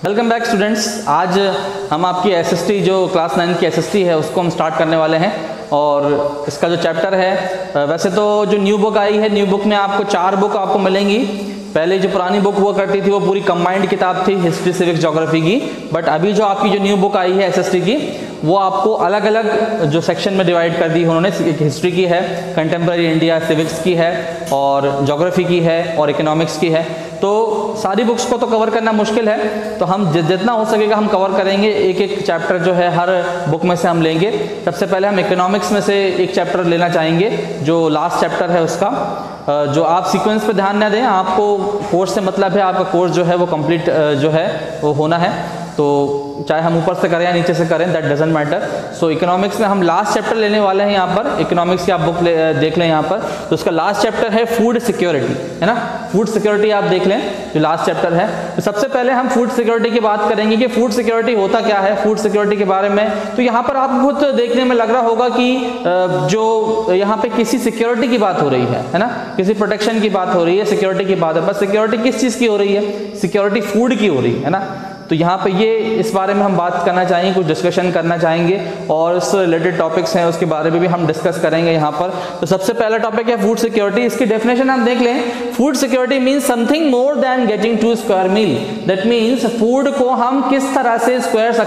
Welcome back students. आज हम आपकी एसएसटी जो क्लास 9 की एसएसटी है उसको हम स्टार्ट करने वाले हैं और इसका जो चैप्टर है, वैसे तो जो न्यू बुक आई है, न्यू बुक में आपको 4 बुक आपको मिलेंगी। पहले जो पुरानी बुक हुआ करती थी वो पूरी कंबाइंड किताब थी हिस्ट्री सिविक्स ज्योग्राफी की, बट अभी जो आपकी जो न्यू बुक आई है एसएसटी की वो आपको अलग अलग जो सेक्शन में डिवाइड कर दी उन्होंने। एक हिस्ट्री की है, कंटेम्प्रेरी इंडिया, सिविक्स की है और ज्योग्राफी की है और इकोनॉमिक्स की है। तो सारी बुक्स को तो कवर करना मुश्किल है, तो हम जितना हो सकेगा हम कवर करेंगे। एक एक चैप्टर जो है हर बुक में से हम लेंगे। सबसे पहले हम इकोनॉमिक्स में से एक चैप्टर लेना चाहेंगे जो लास्ट चैप्टर है उसका। जो आप सीक्वेंस पे ध्यान न दें, आपको कोर्स से मतलब है, आपका कोर्स जो है वो कंप्लीट जो है वो होना है, तो चाहे हम ऊपर से करें या नीचे से करें that doesn't matter. So economics में हम लास्ट चैप्टर लेने वाले हैं यहाँ पर। इकोनॉमिक्स की आप बुक देख लें यहाँ पर, तो उसका लास्ट चैप्टर है फूड सिक्योरिटी, है ना। फूड सिक्योरिटी आप देख लें जो लास्ट चैप्टर है। तो सबसे पहले हम फूड सिक्योरिटी की बात करेंगे कि फूड सिक्योरिटी होता क्या है, फूड सिक्योरिटी के बारे में। तो यहाँ पर आपको खुद देखने में लग रहा होगा कि जो यहाँ पे किसी सिक्योरिटी की बात हो रही है ना, किसी प्रोटेक्शन की बात हो रही है, सिक्योरिटी की बात है। बस सिक्योरिटी किस चीज़ की हो रही है? सिक्योरिटी फूड की हो रही है ना। तो यहाँ पे ये इस बारे में हम बात करना चाहेंगे, कुछ डिस्कशन करना चाहेंगे और उससे रिलेटेड टॉपिक्स हैं उसके बारे में भी हम डिस्कस करेंगे यहाँ पर। तो सबसे पहला टॉपिक है फूड सिक्योरिटी। इसकी डेफिनेशन हम देख लें। Food security means something more than getting two square meal. That means food को हम किस तरह से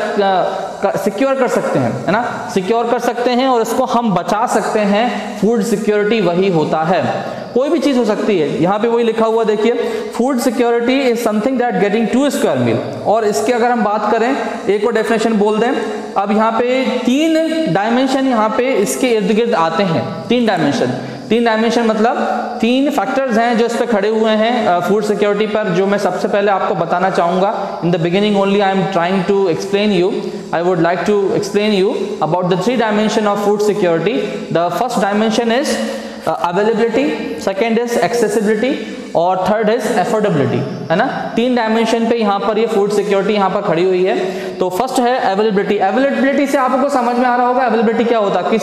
सिक्योर कर सकते हैं, है ना, सिक्योर कर सकते हैं और इसको हम बचा सकते हैं। फूड सिक्योरिटी वही होता है। कोई भी चीज हो सकती है, यहाँ पे वही लिखा हुआ देखिए, food security is something that getting two square meal. और इसके अगर हम बात करें, एक और डेफिनेशन बोल दें। अब यहाँ पे 3 डायमेंशन यहाँ पे इसके इर्द गिर्द आते हैं। 3 डायमेंशन मतलब 3 फैक्टर्स हैं जो इस पे खड़े हुए हैं फूड सिक्योरिटी पर, जो मैं सबसे पहले आपको बताना चाहूंगा। In the beginning only I am trying to explain you, I would like to explain you about the 3 dimension of food security. The first dimension is availability, second is accessibility और third is affordability, है ना। 3 dimension पे यहाँ पर ये food security यहाँ पर खड़ी हुई है। तो फर्स्ट है अवेलेबिलिटी। अवेलेबिलिटी से आपको समझ में आ रहा होगा अवेलेबिलिटी क्या होता है।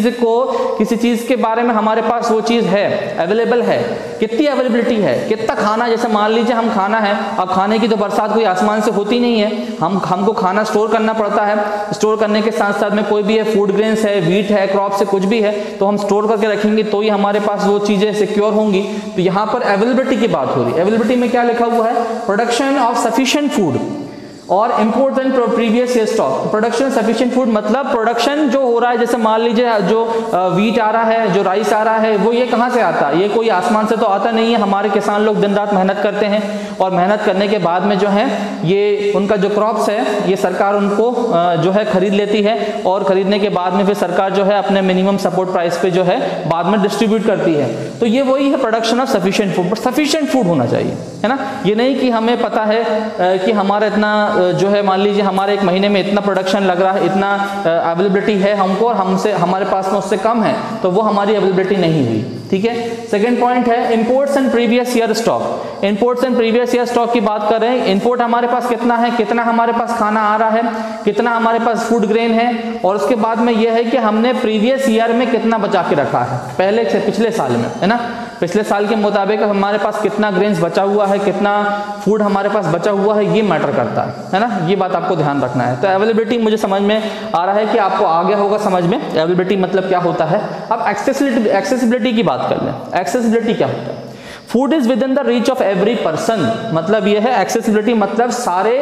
किसी चीज के बारे में हमारे पास वो चीज है, अवेलेबल है, कितनी अवेलेबिलिटी है, कितना खाना। जैसे मान लीजिए हम खाना है, अब खाने की तो बरसात कोई आसमान से होती नहीं है, हमको खाना स्टोर करना पड़ता है। स्टोर करने के साथ साथ में कोई भी है, फूड ग्रेन्स है, व्हीट है, क्रॉप से कुछ भी है, तो हम स्टोर करके रखेंगे तो ही हमारे पास वो चीजें सिक्योर होंगी। तो यहाँ पर अवेलेबिलिटी की बात हो रही है। अवेलेबिलिटी में क्या लिखा हुआ है? प्रोडक्शन ऑफ सफिशिएंट फूड और important previous year stock. Production sufficient food मतलब प्रोडक्शन जो हो रहा है, जैसे मान लीजिए जो व्हीट आ रहा है, जो राइस आ रहा है, वो ये कहाँ से आता है? ये कोई आसमान से तो आता नहीं है। हमारे किसान लोग दिन रात मेहनत करते हैं और मेहनत करने के बाद में जो है ये उनका जो क्रॉप्स है ये सरकार उनको जो है खरीद लेती है और खरीदने के बाद में फिर सरकार जो है अपने मिनिमम सपोर्ट प्राइस पे जो है बाद में डिस्ट्रीब्यूट करती है। तो ये वही है production of sufficient food. Sufficient food होना चाहिए, है ना। ये नहीं कि हमें पता है कि हमारा इतना जो है, मान लीजिए हमारे एक महीने में इतना प्रोडक्शन लग रहा है, इतना अवेलेबिलिटी है हमको और हमारे पास में उससे कम है, तो वो हमारी अवेलेबिलिटी नहीं हुई। ठीक है। सेकंड पॉइंट है imports and previous year stock. Imports and previous year stock की बात कर रहे हैं। इंपोर्ट हमारे पास कितना है, कितना हमारे पास खाना आ रहा है, कितना हमारे पास फूड ग्रेन है, और उसके बाद में यह है कि हमने प्रीवियस ईयर में कितना बचा के रखा है, पहले से पिछले साल में, है ना। पिछले साल के मुताबिक हमारे पास कितना ग्रेन्स बचा हुआ है, कितना फूड हमारे पास बचा हुआ है, ये मैटर करता है ना। ये बात आपको ध्यान रखना है। तो अवेलेबिलिटी मुझे समझ में आ रहा है कि आपको आ गया होगा समझ में अवेलेबिलिटी मतलब क्या होता है। अब एक्सेसिबिलिटी की बात कर लें। एक्सेसिबिलिटी क्या होता है? Food is within the reach of every person. मतलब यह है एक्सेसिबिलिटी मतलब सारे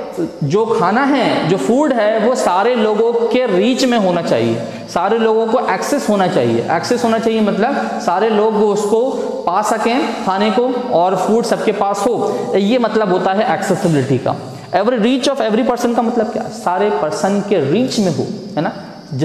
जो खाना है, जो फूड है, वो सारे लोगों के रीच में होना चाहिए, सारे लोगों को एक्सेस होना चाहिए। एक्सेस होना चाहिए मतलब सारे लोग उसको पा सकें खाने को और फूड सबके पास हो, ये मतलब होता है एक्सेसिबिलिटी का। Every reach of every person का मतलब क्या? सारे पर्सन के रीच में हो, है ना।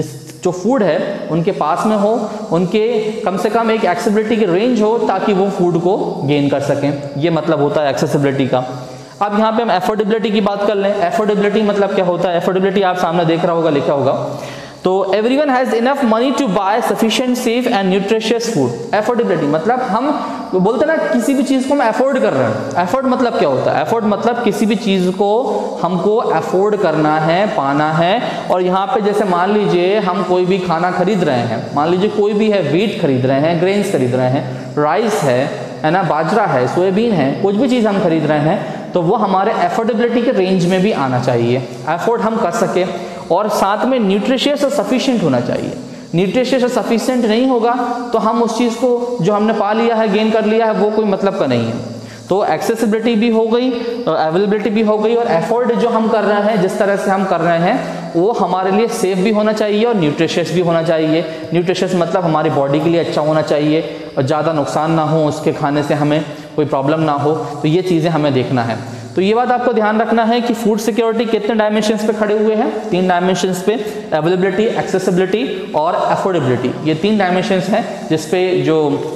जो फूड है उनके पास में हो, उनके कम से कम एक एक्सेसिबिलिटी की रेंज हो ताकि वो फूड को गेन कर सकें, ये मतलब होता है एक्सेसिबिलिटी का। अब यहाँ पे हम एफोर्डेबिलिटी की बात कर लें। एफोर्डेबिलिटी मतलब क्या होता है? एफोर्डेबिलिटी आप सामने देख रहा होगा, लिखा होगा। तो everyone has enough money to buy sufficient safe and nutritious food. Affordability मतलब हम बोलते हैं ना किसी भी चीज को हम अफोर्ड कर रहे हैं। एफोर्ड मतलब क्या होता है? एफोर्ड मतलब किसी भी चीज को हमको अफोर्ड करना है, पाना है। और यहाँ पे जैसे मान लीजिए हम कोई भी खाना खरीद रहे हैं, मान लीजिए कोई भी है, व्हीट खरीद रहे हैं, ग्रेन्स खरीद रहे हैं, राइस है ना, बाजरा है, सोयाबीन है, कुछ भी चीज़ हम खरीद रहे हैं, तो वो हमारे एफोर्डेबिलिटी के रेंज में भी आना चाहिए, एफोर्ड हम कर सकें, और साथ में न्यूट्रिशियस और सफिशिएंट होना चाहिए। न्यूट्रिशियस और सफिशिएंट नहीं होगा तो हम उस चीज़ को जो हमने पा लिया है, गेन कर लिया है, वो कोई मतलब का नहीं है। तो एक्सेसिबिलिटी भी हो गई, अवेलेबिलिटी भी हो गई, और एफोर्ड जो हम कर रहे हैं, जिस तरह से हम कर रहे हैं, वो हमारे लिए सेफ भी होना चाहिए और न्यूट्रिशियस भी होना चाहिए। न्यूट्रिशियस मतलब हमारी बॉडी के लिए अच्छा होना चाहिए और ज़्यादा नुकसान ना हो, उसके खाने से हमें कोई प्रॉब्लम ना हो, तो ये चीज़ें हमें देखना है। तो ये बात आपको ध्यान रखना है कि फूड सिक्योरिटी कितने डायमेंशंस पे खड़े हुए हैं, 3 डायमेंशंस पे, अवेलेबिलिटी, एक्सेसिबिलिटी और अफोर्डेबिलिटी। ये 3 डायमेंशंस हैं जिस पे जो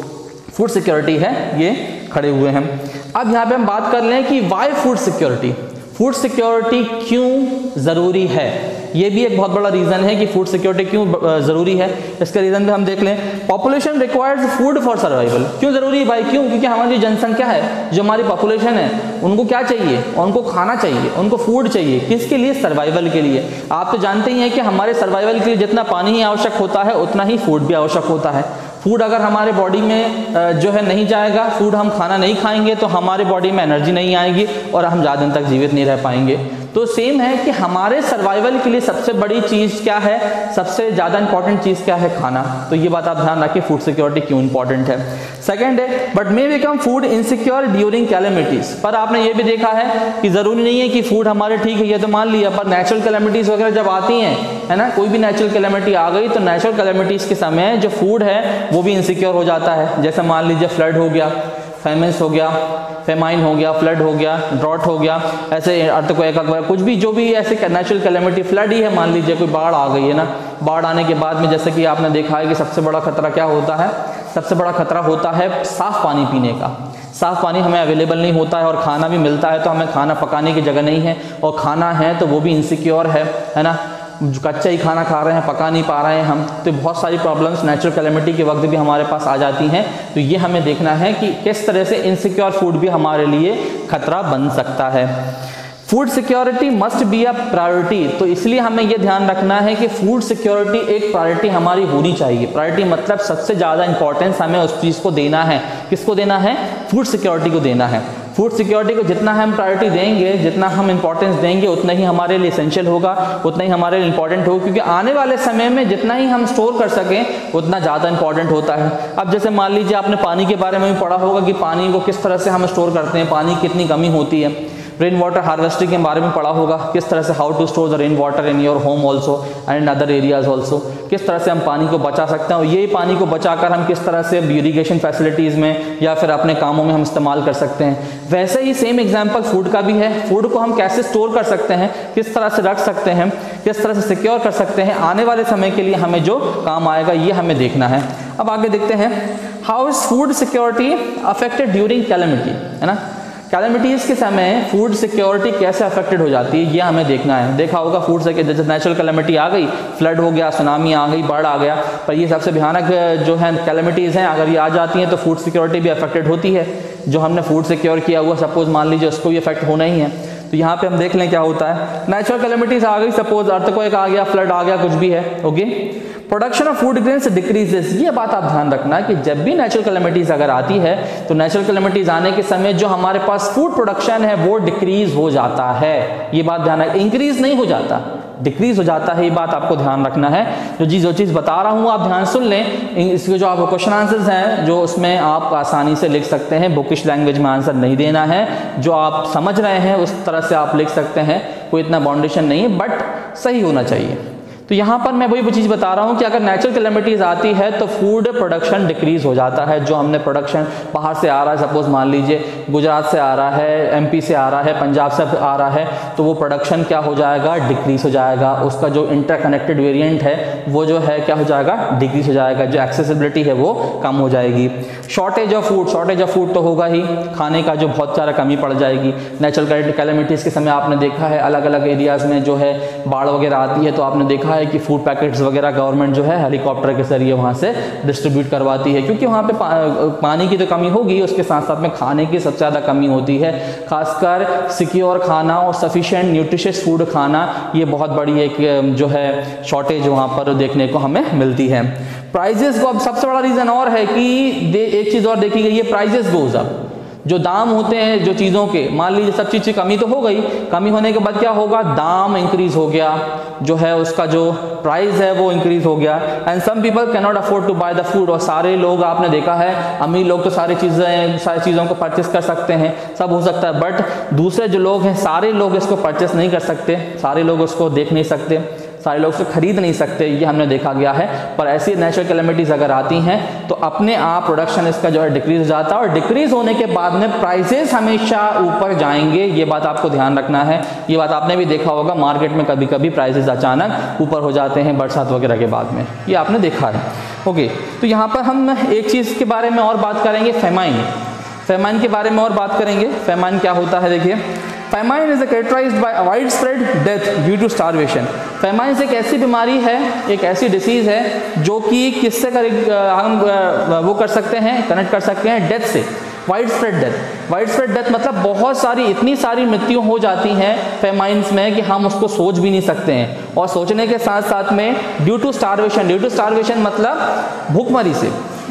फूड सिक्योरिटी है ये खड़े हुए हैं। अब यहाँ पे हम बात कर लें कि why food security, food security क्यों ज़रूरी है। ये भी एक बहुत बड़ा रीज़न है कि फूड सिक्योरिटी क्यों ज़रूरी है। इसका रीज़न भी हम देख लें। Population requires food for survival. क्यों ज़रूरी है भाई? क्यों? क्योंकि हमारी जो जनसंख्या है, जो हमारी पॉपुलेशन है, उनको क्या चाहिए? उनको खाना चाहिए, उनको फूड चाहिए। किसके लिए? सर्वाइवल के लिए। आप तो जानते ही हैं कि हमारे सर्वाइवल के लिए जितना पानी ही आवश्यक होता है, उतना ही फूड भी आवश्यक होता है। फूड अगर हमारे बॉडी में जो है नहीं जाएगा, फूड हम खाना नहीं खाएंगे, तो हमारे बॉडी में एनर्जी नहीं आएगी और हम ज़्यादा दिन तक जीवित नहीं रह पाएंगे। तो सेम है कि हमारे सर्वाइवल के लिए सबसे बड़ी चीज़ क्या है, सबसे ज़्यादा इंपॉर्टेंट चीज़ क्या है? खाना। तो ये बात आप ध्यान रखें, फूड सिक्योरिटी क्यों इंपॉर्टेंट है। सेकंड है, but may become food insecure during calamities. पर आपने ये भी देखा है कि ज़रूरी नहीं है कि फूड हमारे ठीक है, ये तो मान लिया, पर नेचुरल कैलेमिटीज़ वगैरह जब आती हैं, है ना, कोई भी नेचुरल कैलेमिटी आ गई, तो नेचुरल कैलेमिटीज़ के समय जो फूड है वो भी इनसिक्योर हो जाता है। जैसे मान लीजिए फ्लड हो गया, फेमेंस हो गया, फेमाइन हो गया, फ्लड हो गया, ड्रॉट हो गया, ऐसे अर्थक्वेक वगैरह कुछ भी, जो भी ऐसे नेचुरल कैलेमिटी, फ्लड ही है, मान लीजिए कोई बाढ़ आ गई है ना, बाढ़ आने के बाद में जैसे कि आपने देखा है कि सबसे बड़ा खतरा क्या होता है? सबसे बड़ा खतरा होता है साफ़ पानी पीने का। साफ़ पानी हमें अवेलेबल नहीं होता है, और खाना भी मिलता है तो हमें खाना पकाने की जगह नहीं है, और खाना है तो वो भी इनसिक्योर है ना, जो कच्चा ही खाना खा रहे हैं, पका नहीं पा रहे हैं हम, तो बहुत सारी प्रॉब्लम्स नेचुरल कैलेमिटी के वक्त भी हमारे पास आ जाती हैं। तो ये हमें देखना है कि किस तरह से इनसिक्योर फूड भी हमारे लिए खतरा बन सकता है। Food security must be a priority. तो इसलिए हमें यह ध्यान रखना है कि फूड सिक्योरिटी एक प्रायोरिटी हमारी होनी चाहिए। प्रायोरिटी मतलब सबसे ज़्यादा इंपॉर्टेंस हमें उस चीज़ को देना है। किसको देना है? फूड सिक्योरिटी को देना है। फूड सिक्योरिटी को जितना हम प्रायोरिटी देंगे, जितना हम इंपॉर्टेंस देंगे, उतना ही हमारे लिए एसेंशियल होगा, उतना ही हमारे लिए इंपॉर्टेंट होगा, क्योंकि आने वाले समय में जितना ही हम स्टोर कर सकें उतना ज़्यादा इंपॉर्टेंट होता है। अब जैसे मान लीजिए आपने पानी के बारे में भी पढ़ा होगा कि पानी को किस तरह से हम स्टोर करते हैं, पानी की कितनी कमी होती है। रेन वाटर हार्वेस्टिंग के बारे में पढ़ा होगा, किस तरह से how to store the rain water in your home also and in other areas also, किस तरह से हम पानी को बचा सकते हैं, और यही पानी को बचाकर हम किस तरह से इरीगेशन फैसिलिटीज़ में या फिर अपने कामों में हम इस्तेमाल कर सकते हैं। वैसे ही सेम एग्जाम्पल फूड का भी है। फूड को हम कैसे स्टोर कर सकते हैं, किस तरह से रख सकते हैं, किस तरह से सिक्योर कर सकते हैं, आने वाले समय के लिए हमें जो काम आएगा ये हमें देखना है। अब आगे देखते हैं, how is food security affected during calamity, है ना। कैलेमिटीज़ के समय फूड सिक्योरिटी कैसे अफेक्टेड हो जाती है ये हमें देखना है। देखा होगा फूड से जैसे नेचुरल कैलेमिटी आ गई, फ्लड हो गया, सुनामी आ गई, बाढ़ आ गया, पर ये सबसे भयानक जो है कैलेमिटीज़ हैं, अगर ये आ जाती हैं तो फूड सिक्योरिटी भी अफेक्टेड होती है। जो हमने फूड सिक्योर किया हुआ सपोज मान लीजिए उसको भी अफेक्ट होना ही है। तो यहाँ पे हम देख लें क्या होता है। नेचुरल कैलेमिटीज़ आ गई, सपोज अर्थक्वेक आ गया, फ्लड आ गया, कुछ भी है, okay. Production of food grains decreases. ये बात आप ध्यान रखना कि जब भी नेचुरल कैलेमिटीज़ अगर आती है तो नेचुरल कैलेमिटीज़ आने के समय जो हमारे पास फूड प्रोडक्शन है वो डिक्रीज हो जाता है। ये बात ध्यान रखना, इंक्रीज नहीं हो जाता, डिक्रीज हो जाता है। ये बात आपको ध्यान रखना है। जो चीज़ बता रहा हूँ आप ध्यान सुन लें। इसके जो आपको क्वेश्चन आंसर्स हैं जो उसमें आप आसानी से लिख सकते हैं, बुकिश लैंग्वेज में आंसर नहीं देना है, जो आप समझ रहे हैं उस तरह से आप लिख सकते हैं, कोई इतना बाउंडेशन नहीं है, बट सही होना चाहिए। तो यहाँ पर मैं वही चीज़ बता रहा हूँ कि अगर नेचुरल कैलेमिटीज़ आती है तो फूड प्रोडक्शन डिक्रीज हो जाता है। जो हमने प्रोडक्शन बाहर से आ रहा है, सपोज मान लीजिए गुजरात से आ रहा है, एमपी से आ रहा है, पंजाब से आ रहा है, तो वो प्रोडक्शन क्या हो जाएगा? डिक्रीज हो जाएगा। उसका जो इंटरकनेक्टेड वेरिएंट है वो जो है क्या हो जाएगा? डिक्रीज हो जाएगा। जो एक्सेसिबिलिटी है वो कम हो जाएगी। शॉर्टेज ऑफ फूड तो होगा ही, खाने का जो बहुत सारा कमी पड़ जाएगी। नेचुरल कैलेमिटीज़ के समय आपने देखा है अलग अलग एरियाज़ में जो है बाढ़ वगैरह आती है, तो आपने देखा है कि फूड पैकेट्स वगैरह गवर्नमेंट जो है हेलीकॉप्टर के जरिए वहाँ से डिस्ट्रीब्यूट करवाती है, क्योंकि वहाँ पे पानी की तो कमी होगी, उसके साथ साथ में खाने की सबसे ज़्यादा कमी होती है। खासकर सिक्योर खाना और सफिशिएंट न्यूट्रिशियस फूड खाना, ये बहुत बड़ी एक जो है शॉर्टेज वहाँ पर देखने को हमें मिलती है। प्राइजेस को, अब सबसे बड़ा रीज़न और है कि एक चीज़ और देखी गई है, प्राइजेस गोज अप। जो दाम होते हैं जो चीज़ों के, मान लीजिए सब चीज़ की कमी तो हो गई, कमी होने के बाद क्या होगा, दाम इंक्रीज हो गया, जो है उसका जो प्राइस है वो इंक्रीज हो गया। And some people can not afford to buy the food, और सारे लोग आपने देखा है अमीर लोग तो सारी चीज़ों को परचेस कर सकते हैं, सब हो सकता है, बट दूसरे जो लोग हैं सारे लोग इसको परचेस नहीं कर सकते, सारे लोग उसको देख नहीं सकते, सारे लोग उसे खरीद नहीं सकते, ये हमने देखा गया है। पर ऐसी नेचुरल कैलेमिटीज़ अगर आती हैं तो अपने आप प्रोडक्शन इसका जो है डिक्रीज हो जाता है, और डिक्रीज होने के बाद में प्राइसेस हमेशा ऊपर जाएंगे, ये बात आपको ध्यान रखना है। ये बात आपने भी देखा होगा, मार्केट में कभी कभी प्राइसेस अचानक ऊपर हो जाते हैं बरसात वगैरह के बाद में, ये आपने देखा है। ओके, तो यहाँ पर हम एक चीज़ के बारे में और बात करेंगे, फेमाइन के बारे में और बात करेंगे। फेमाइन क्या होता है, देखिए, famine is characterized by wide spread death due to starvation. Famine एक ऐसी बीमारी है, एक ऐसी डिसीज है जो कि किससे हम वो कर सकते हैं, कनेक्ट कर सकते हैं, डेथ से। Wide spread death, wide spread death मतलब बहुत सारी, इतनी सारी मृत्यु हो जाती हैं फेमाइन्स में कि हम उसको सोच भी नहीं सकते हैं, और सोचने के साथ साथ में ड्यू टू स्टारवेशन मतलब भूखमरी से,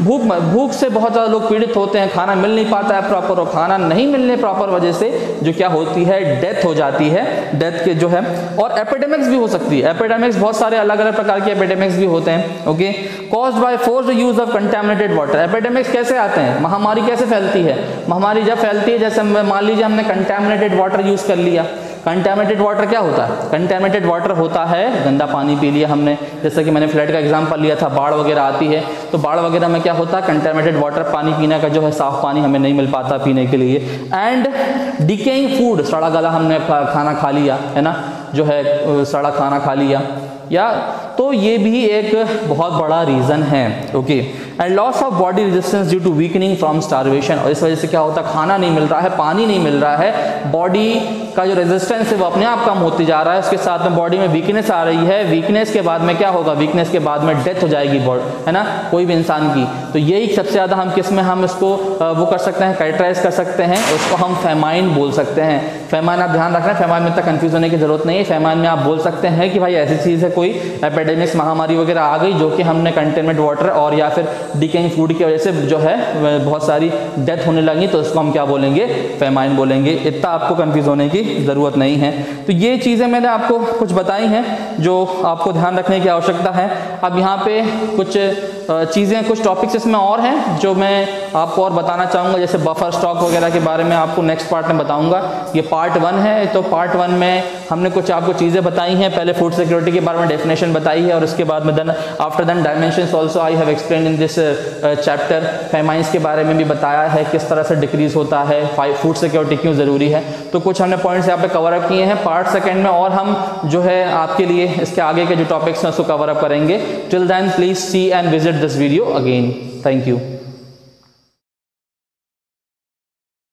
भूख से बहुत ज़्यादा लोग पीड़ित होते हैं, खाना मिल नहीं पाता है प्रॉपर, और खाना नहीं मिलने प्रॉपर वजह से जो क्या होती है, डेथ हो जाती है, डेथ के जो है। और एपिडेमिक्स भी हो सकती है, एपिडेमिक्स बहुत सारे अलग अलग प्रकार के एपिडेमिक्स भी होते हैं। Okay, caused by forced use of contaminated water. Epidemics कैसे आते हैं, महामारी कैसे फैलती है, महामारी जब फैलती है, जैसे मान लीजिए हमने कंटामिनेटेड वाटर यूज कर लिया। कंटैमिनेटेड वाटर क्या होता है, कंटैमिनेटेड वाटर होता है गंदा पानी पी लिया हमने, जैसे कि मैंने फ्लड का एग्जांपल लिया था, बाढ़ वगैरह आती है तो बाढ़ वगैरह में क्या होता है, कंटैमिनेटेड वाटर, पानी पीने का जो है साफ पानी हमें नहीं मिल पाता पीने के लिए। एंड डिकेइंग फूड, सड़ा गला हमने खाना खा लिया है ना, जो है सड़ा खाना खा लिया, या तो ये भी एक बहुत बड़ा रीज़न है। Okay, and loss of body resistance due to weakening from starvation, और इस वजह से क्या होता है, खाना नहीं मिल रहा है, पानी नहीं मिल रहा है, बॉडी का जो रेजिस्टेंस है वो अपने आप कम होती जा रहा है, उसके साथ में बॉडी में वीकनेस आ रही है, वीकनेस के बाद में क्या होगा, वीकनेस के बाद में डेथ हो जाएगी है ना, कोई भी इंसान की। तो यही सबसे ज़्यादा हम किस में हम इसको वो कर सकते हैं, कैरेक्टराइज कर सकते हैं, उसको हम फेमाइन बोल सकते हैं। फेमाइन आप ध्यान रखना, फेमाइन में इतना कंफ्यूज होने की जरूरत नहीं है। फेमाइन में आप बोल सकते हैं कि भाई ऐसी चीज़ है, कोई एपिडेमिक्स महामारी वगैरह आ गई जो कि हमने कंटेनमेंट वाटर और या फिर डिकेइंग फूड की वजह से जो है बहुत सारी डेथ होने लगी, तो उसको हम क्या बोलेंगे, फेमाइन बोलेंगे। इतना आपको कंफ्यूज होने की ज़रूरत नहीं है। तो ये चीज़ें मैंने आपको कुछ बताई हैं जो आपको ध्यान रखने की आवश्यकता है। अब यहाँ पे कुछ चीज़ें, कुछ टॉपिक्स इसमें और हैं जो मैं आपको और बताना चाहूँगा, जैसे बफर स्टॉक वगैरह के बारे में आपको नेक्स्ट पार्ट में बताऊँगा। ये पार्ट 1 है, तो पार्ट 1 में हमने कुछ आपको चीज़ें बताई हैं। पहले फूड सिक्योरिटी के बारे में डेफिनेशन बताई है, और उसके बाद में after than dimensions also I have explain in this chapter. Famines के बारे में भी बताया है, किस तरह से डिक्रीज होता है, फूड सिक्योरिटी क्यों ज़रूरी है। तो कुछ हमने पॉइंट्स यहाँ पे कवर अप किए हैं। पार्ट 2 में और हम जो है आपके लिए इसके आगे के जो टॉपिक्स हैं उसको कवर अप करेंगे। Till then please see and visit this video again. Thank you.